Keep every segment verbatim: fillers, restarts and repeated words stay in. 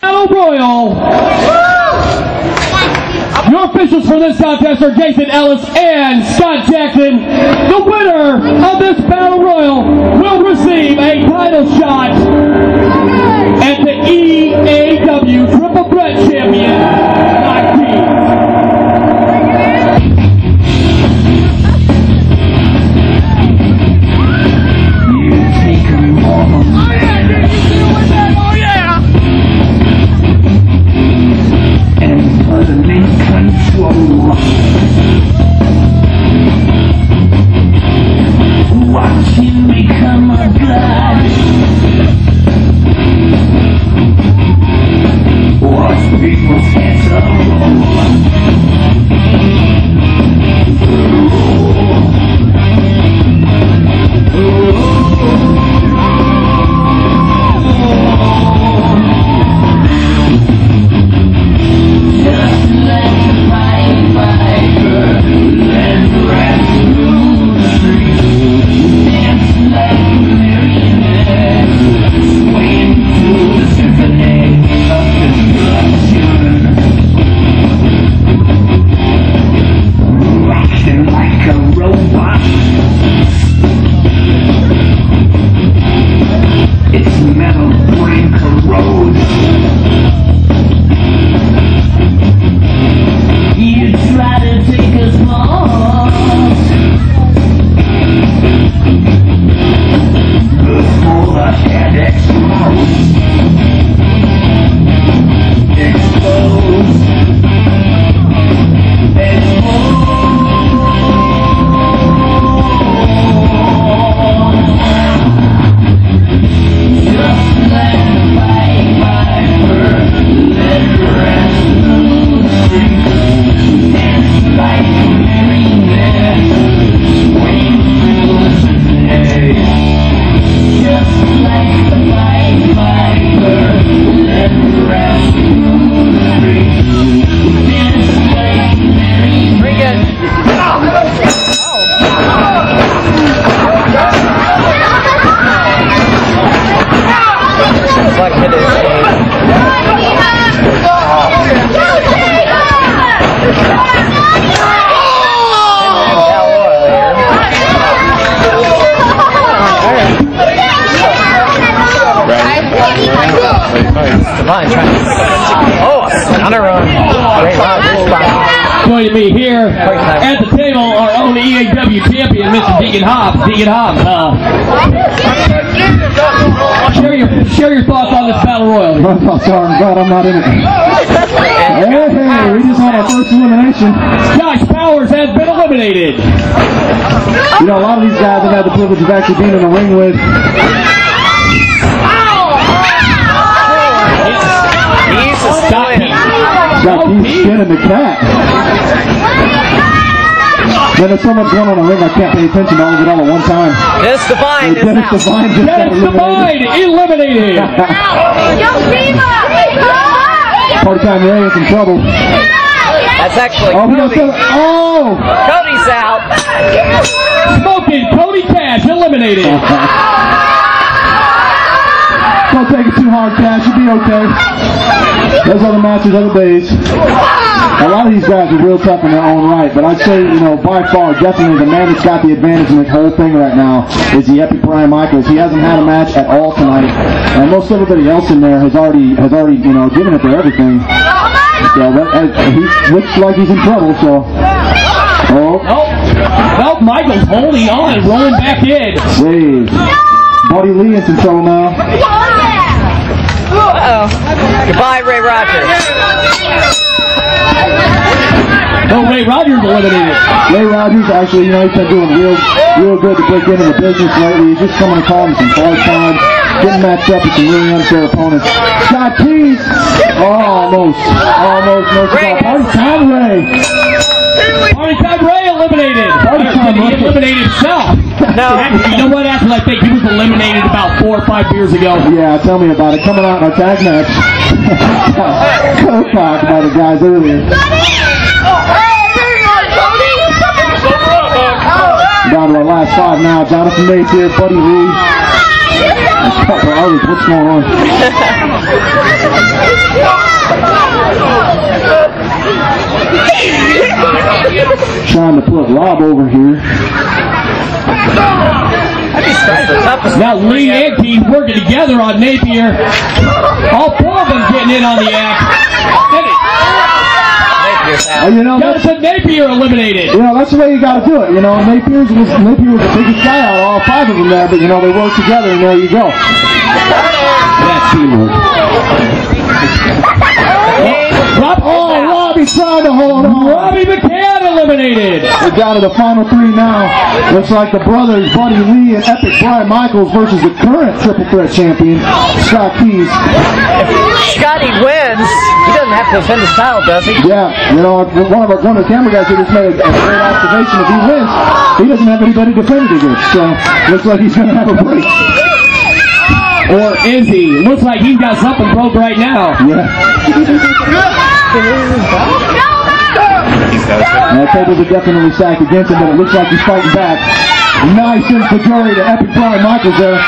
Battle Royal. Your officials for this contest are Jason Ellis and Scott Jackson. The winner of this Battle Royal will receive a title shot at the E A W Triple Threat Champion Tag Team. Watching me come a god. Watch people's heads Joining me here at the table, our own E A W champion, Mister Deacon Hobbs. Deacon Hobbs, uh, share your share your thoughts on this battle royal. My thoughts are, I'm glad I'm not in it. Hey, hey, we just had our first elimination. Josh Powers has been eliminated. You know, a lot of these guys I've had the privilege of actually being in the ring with. Scott Got Keith skinning the cat. Man, there's so much going on in the ring, I can't pay attention to all of it all at one time. Dennis Devine is Dennis out. Devine just got Dennis Devine eliminated. Party Time Ray is in trouble. That's actually Oh, he Cody. got oh! Cody's out. Smoking Cody Cash eliminated. Don't take it too hard, Cash. You'll be okay. Those other matches, other days. A lot of these guys are real tough in their own right, but I'd say, you know, by far, definitely the man that's got the advantage in this whole thing right now is the Epic Brian Michaels. He hasn't had a match at all tonight, and most everybody else in there has already, has already, you know, given it their everything. So that, uh, he looks like he's in trouble. So, oh, Oh, well, Michaels holding on and rolling back in. save. Buddy Lee is in trouble now. Uh-oh. Goodbye, Ray Rogers. Oh, Ray Rogers eliminated. Ray Rogers, actually, you know, he's been doing real, real good to break into the business lately. He's just coming to call him some hard time, getting matched up with some really unfair opponents. Scott Keith, oh, almost, almost, no cigar. Party Time Ray. Party Time Ray eliminated. Party Time He Ray. eliminated himself. No. You know what, Ashley? I think he was eliminated about four or five years ago. Yeah, tell me about it. Coming out in our tag match. So talked by the guys earlier. Down to our last five now. Jonathan Mace here, Buddy Lee. A couple others. What's going on? trying to put Rob over here. Now Lee and Keith working together on Napier. All four of them getting in on the act. Uh, you know, Jonathan Napier eliminated. You know, that's the way you got to do it. You know, Napier's was, Napier was the biggest guy out of all five of them there, but, you know, they work together, and there you go. That's teamwork. Rob, oh, Robbie's trying to hold on. Robbie McCann eliminated. We're down to the final three now. Looks like the brothers, Buddy Lee and Epic Brian Michaels versus the current Triple Threat champion, Scott Keys. If Scotty wins, he doesn't have to defend his title, does he? Yeah, you know, one of our one of the camera guys here just made a, a great observation. If he wins, he doesn't have anybody to defend it against. So, looks like he's going to have a break. Or is he? Looks like he's got something broke right now. Yeah. That tables are definitely stacked against him, but it looks like he's fighting back. Nice infidori to Epic Brian Michaels there.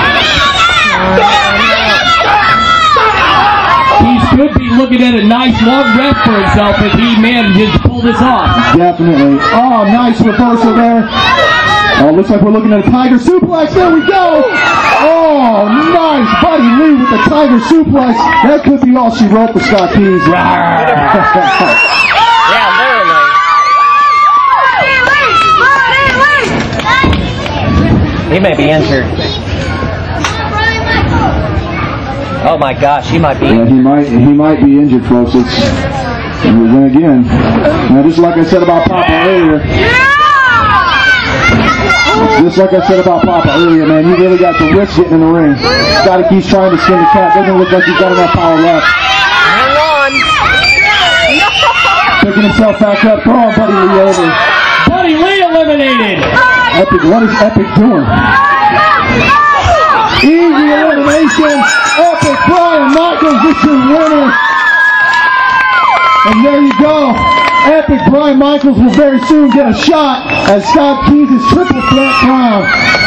He should be looking at a nice long rest for himself if he manages to pull this off. Definitely. Oh, nice reversal there. Oh, looks like we're looking at a Tiger Suplex. There we go. Oh, nice. Buddy Lee with the Tiger Suplex. That could be all she wrote for Scott Keys. Yeah, literally. He may be injured. Oh my gosh, he might be. Yeah, he might. He might be injured, folks. It's and then again. Now, just like I said about Papa earlier. Just like I said about Papa earlier, man, he really got the wrist getting in the ring. Scotty keeps trying to skin the cat. Doesn't look like he's got enough power left. Hang on. Picking himself back up, throwing Buddy Lee over. Buddy Lee eliminated. Epic, what is Epic doing? Easy elimination. Epic Brian Michaels is your winner. And there you go. Epic Brian Michaels will very soon get a shot at Scott Keys' Triple Threat crown.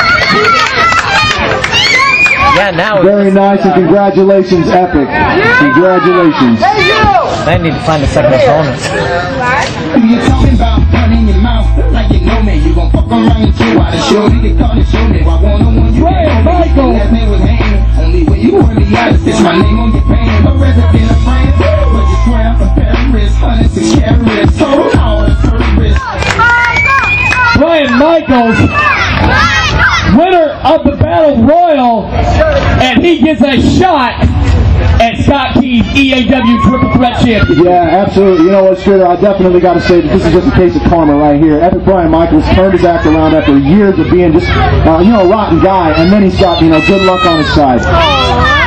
Yeah, now Very nice, and congratulations, Epic. Congratulations. they need to find a second opponent. You talking about running your mouth like you know me. You gon' fuck around too. I done showed you the call and show me. I want no one you Brian Michaels. Last name was Haney. Only way you want me honest. It's my name on your pan. A resident of France. But you swear from Paris. Hundreds and carrots. Total all the tourists. Brian Michaels, winner of the Battle Royal, and he gets a shot at Scott Keys, E A W Triple Threat Champion. Yeah, absolutely. You know what, Stritter? I definitely got to say that this is just a case of karma right here. Epic Brian Michaels turned his act around after years of being just, uh, you know, a rotten guy, and then he's got, you know, good luck on his side.